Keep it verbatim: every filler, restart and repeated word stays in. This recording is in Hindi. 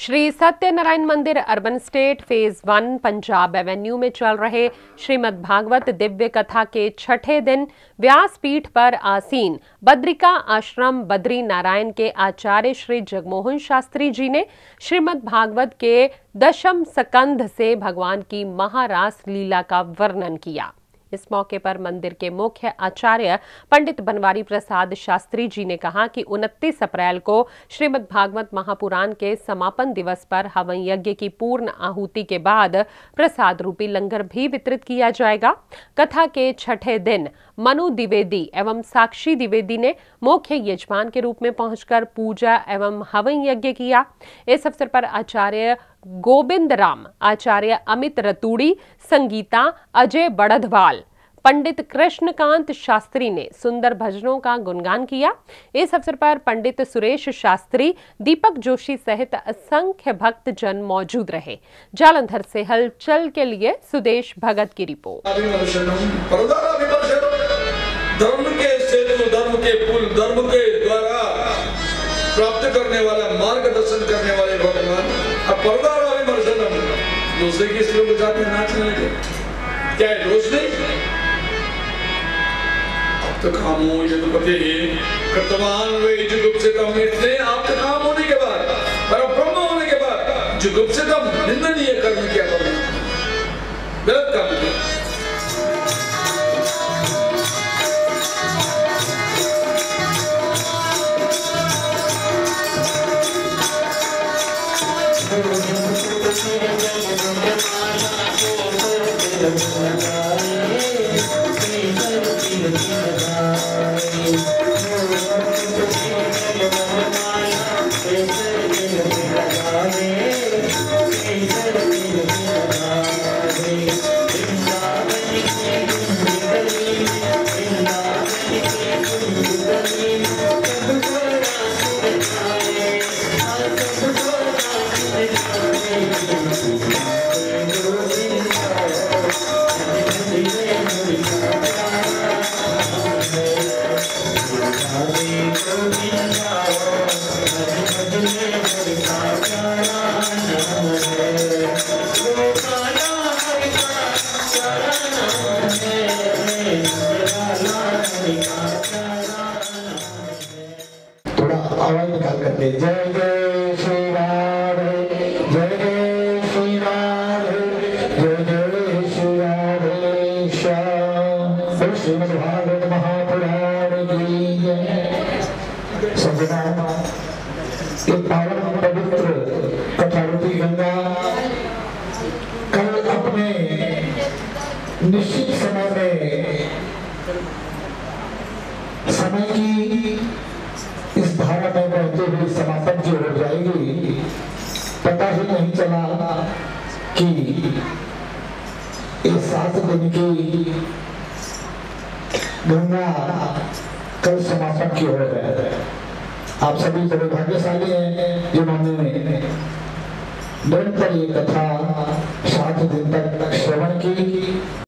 Shri Satyanarayan Mandir urban estate phase one Punjab avenue में चल रहे श्रीमद् भागवत दिव्य कथा के छठे दिन व्यासपीठ पर आसीन बद्रिका आश्रम बद्री नारायण के आचार्य श्री जगमोहन शास्त्री जी ने श्रीमद् भागवत के दशम स्कंध से भगवान की महारास लीला का वर्णन किया। इस मौके पर मंदिर के मुख्य आचार्य पंडित बनवारी प्रसाद शास्त्री जी ने कहा कि उनतीस अप्रैल को श्रीमद् भागवत महापुराण के समापन दिवस पर हवन यज्ञ की पूर्ण आहुति के बाद प्रसाद रूपी लंगर भी वितरित किया जाएगा। कथा के छठे दिन मनु द्विवेदी एवं साक्षी द्विवेदी ने मुख्य यजमान के रूप में पहुंचकर पूजा एवं हवन यज्ञ किया। इस अवसर पर आचार्य गोविंद राम, आचार्य अमित रतूड़ी, संगीता अजय बड़धवाल, पंडित कृष्णकांत शास्त्री ने सुंदर भजनों का गुणगान किया। इस अवसर पर पंडित सुरेश शास्त्री, दीपक जोशी सहित असंख्य भक्त जन मौजूद रहे। जालंधर से हलचल के लिए सुदेश भगत की रिपोर्ट। धर्म के सेतु, धर्म के पुल, धर्म के द्वारा प्राप्त करने वाला, मार्गदर्शन करने वाले भगवान। अब परदारा विमर्शनम, दूसरे के श्लोक जाते नाचने लगे, क्या है दोष नहीं? तो कामो यदुपते कर्तवान वे जुगुप्सितम, इतने आप काम होने के बाद, पर ब्रह्म होने के बाद जुगुप्सितम निंदनीय कर्म क्या करना, गलत काम किया। थोड़ा आवाज निकाल करके जय जय श्री राधे, जय जय श्री राधे, जय जय श्री राधे श्याम। श्रीमद् भागवत महापुराण की जय। संविधान ये पावन पवित्र कथा रूपी गंगा कल अपने निश्चित समय में समय की इस धारा में बहते हुए समापन जो हो जाएगी, पता ही नहीं चला कि इस सात दिन की गंगा कल समापन की हो गए। आप सभी बड़े भाग्यशाली हैं जिन्होंने निरंतर ये कथा सात दिन तक श्रवण की।